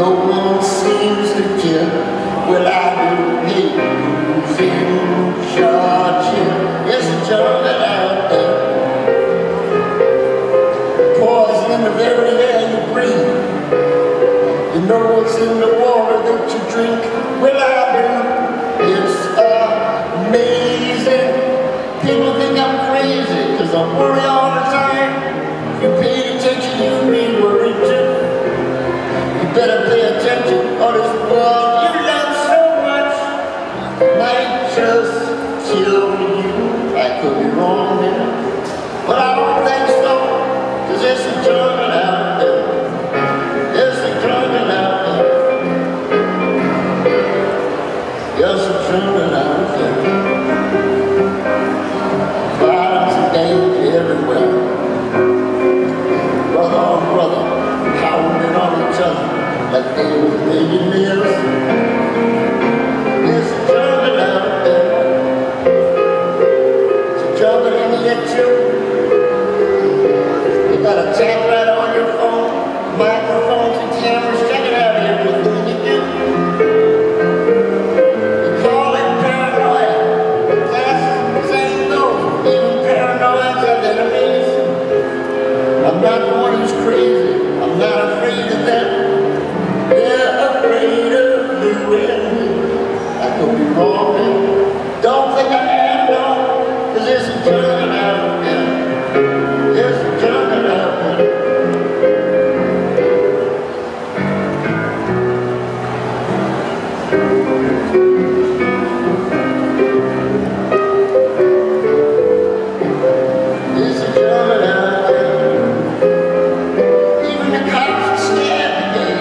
no one seems to care. Well, I do hate who's in charge here. It's a jungle out there. Poison in the very air you breathe. You know what's in the water that you drink. Well, I do. It's amazing. People think I'm crazy because I worry all the time. If you pay attention, you'll be worried too. You better pay attention or this world you love so much might just kill you. I could be wrong there, but I don't think so, because there's a jungle out there. There's a jungle out there. There's a jungle out there. Violence and danger everywhere. Brother on brother, pounding on each other like they were millionaires. There's a jungle out there. It's a jungle in here too. You got a tap right on your phone, microphones and cameras, check it out everything you do. You call it paranoia. That's same goes. Even paranoia's have enemies. I'm not the one who's crazy. I'm not afraid of them. They're afraid of you and me. I could be wrong, man. Don't think I am, no. Cause there's a jungle out there. There's a jungle out there. There's a jungle out there. Even the cops are scared today.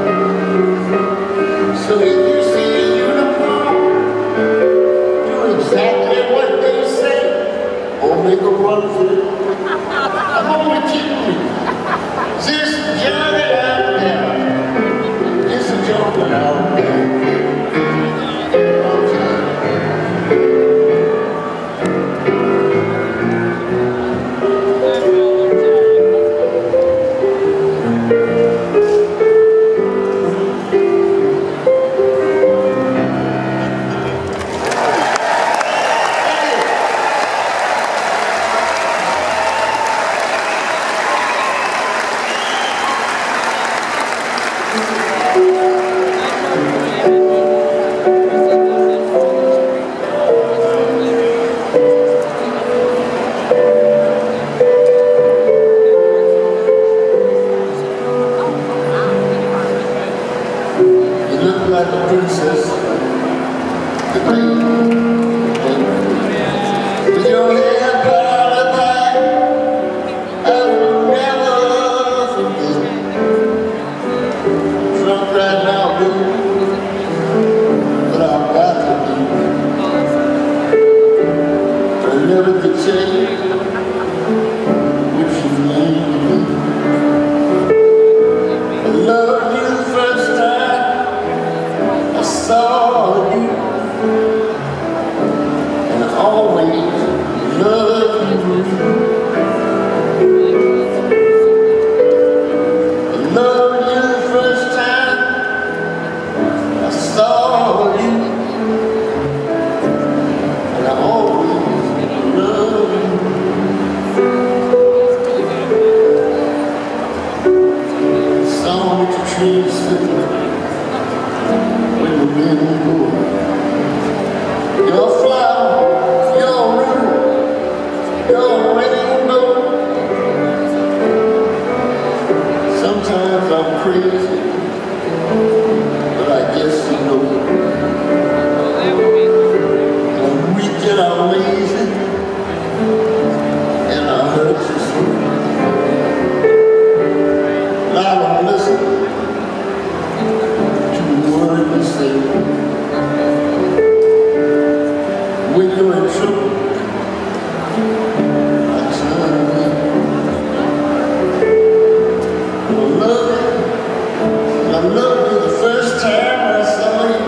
So if you see a uniform, do exactly what they say, or make a run for it. I'm only kidding you. There's a jungle out there. There's a jungle out there. Like a princess, the queen, with your hair curled back, I will never forget. Drunk right now, baby, but I've got to be. I never could tell you what you mean to me. I loved you the first time I saw you, and I always loved you. I loved you the first time I saw you, and I always loved you. The song that the trees sing when the wind blows. Your flower, your root, your rainbow. Sometimes I'm crazy, but I guess you know. I'm weak and I'm lazy, and I hurt you so. Now don't listen to the word you say. When you're in trouble, I turn away. I love you. I loved you the first time I saw you.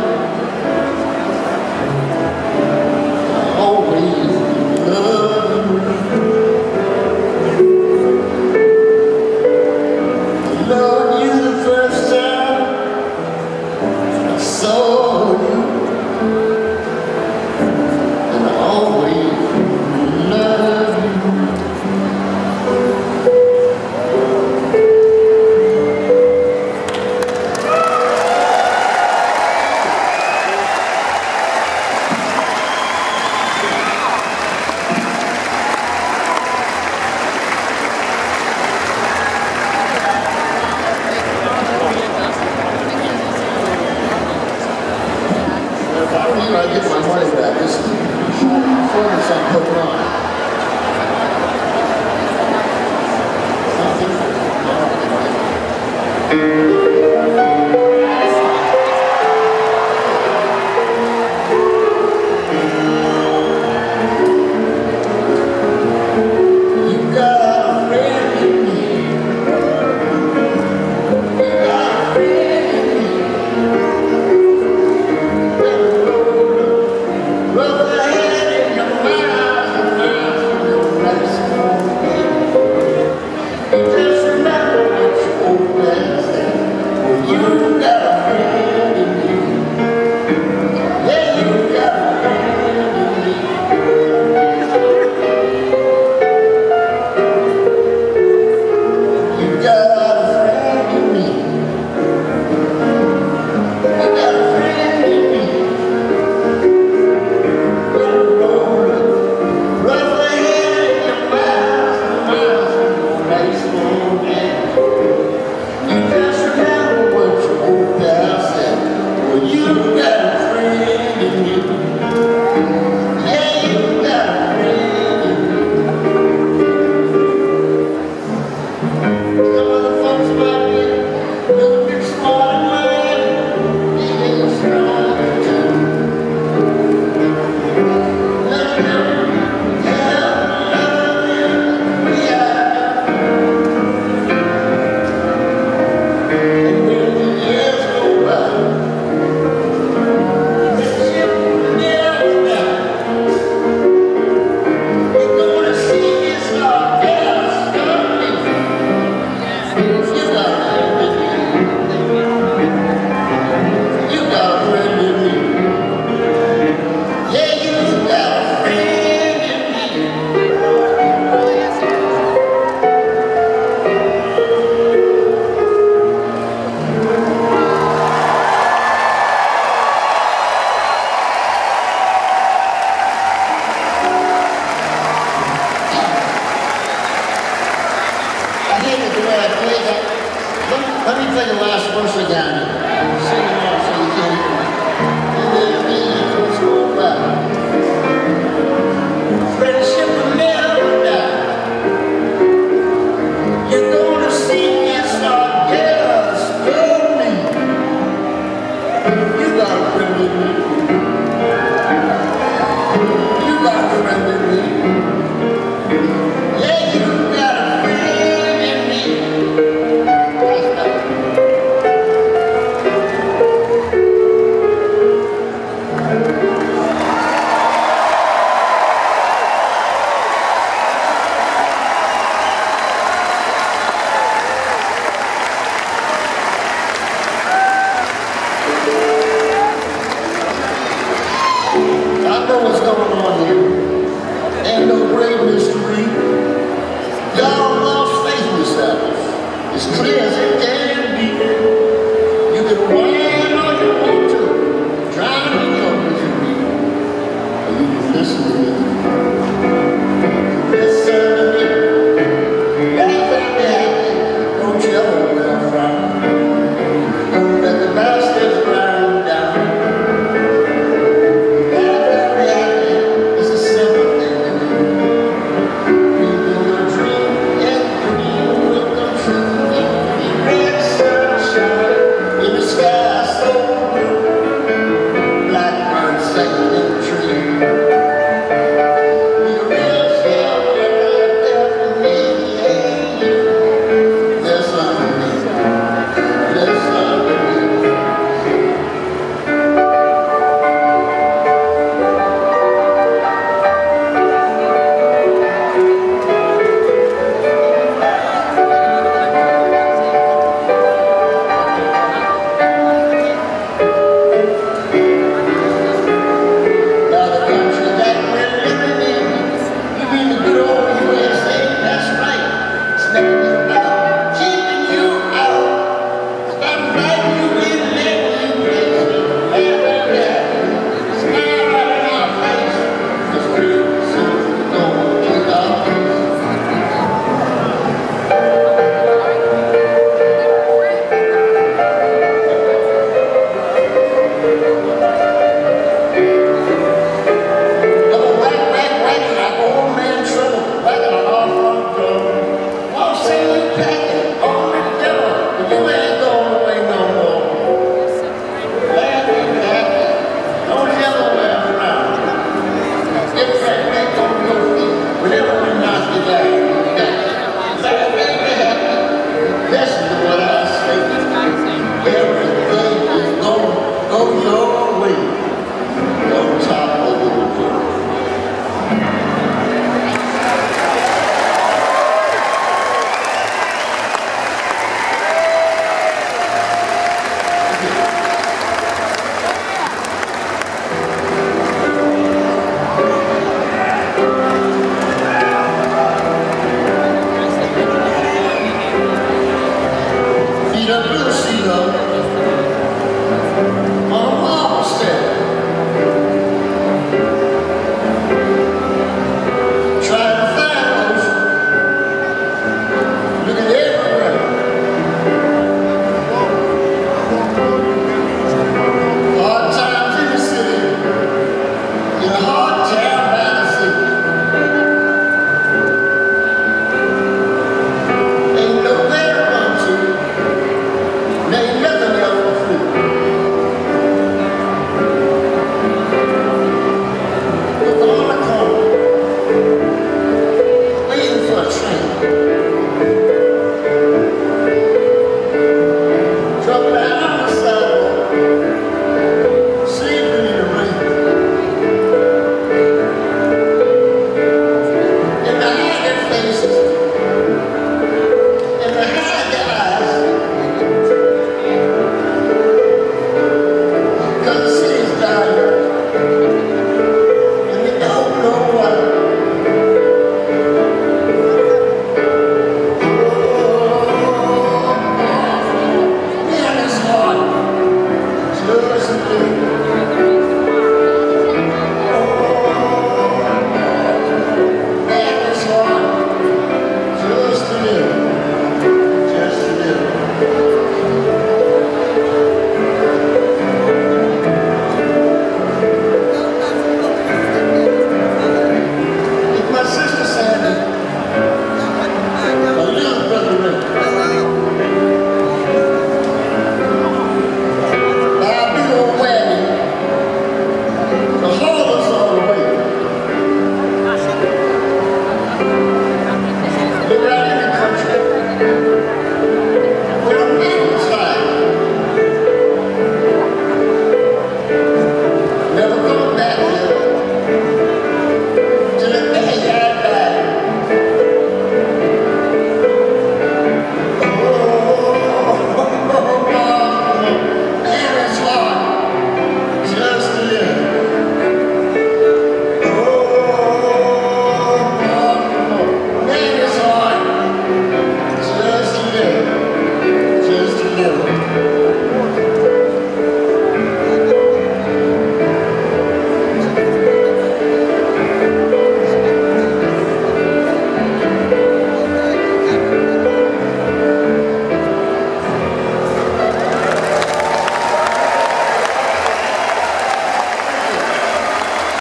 I always loved you. I loved you the first time if I were you, I'd get my money back. This is performance I'm putting on. Thank you.